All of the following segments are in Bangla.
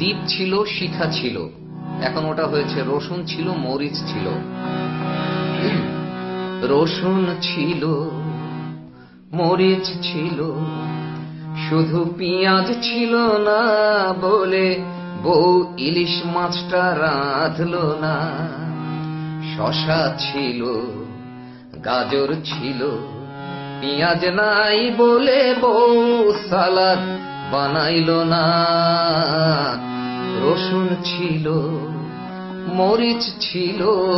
দীপ ছিল, শিখা ছিল, এখন ওটা হয়েছে রসুন ছিল, মরিচ ছিল। রসুন ছিল, মরিচ ছিল, শুধু পেঁয়াজ ছিল না বলে বউ ইলিশ মাছটা রাঁধলো না। শশা ছিল, গাজর ছিল, পেঁয়াজ নাই বলে বউ সালাদ বানাইলো না। রসুন ছিল, মরিচ ছিল,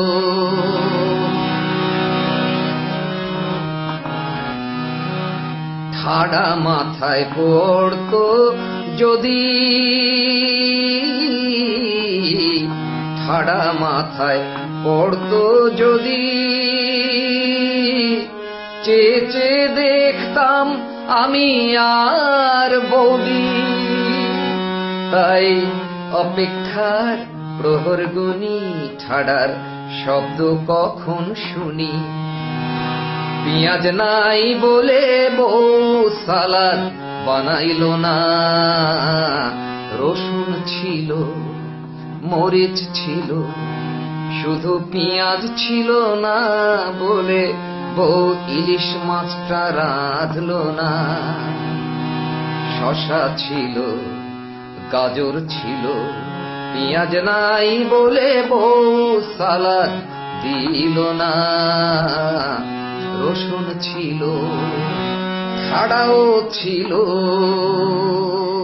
ঠাডা মাথায় পড়তো যদি, ঠাডা মাথায় পড়তো যদি, চেয়ে চেয়ে দেখতাম আমি আর বৌদি। তাই অপেক্ষার প্রহর গুনি, ঠাডার শব্দ কখন শুনি। পেঁয়াজ নাই বলে বউ সালাদ বানাইলো না। রসুন ছিল, মরিচ ছিল, শুধু পেঁয়াজ ছিল না বলে বউ ইলিশ মাছটা রাঁধলো না। শশা ছিল, গাজর ছিল, পেঁয়াজ নাই বলে বউ সালাদ দিল না। রসুন ছিল, ঠাডাও ছিল।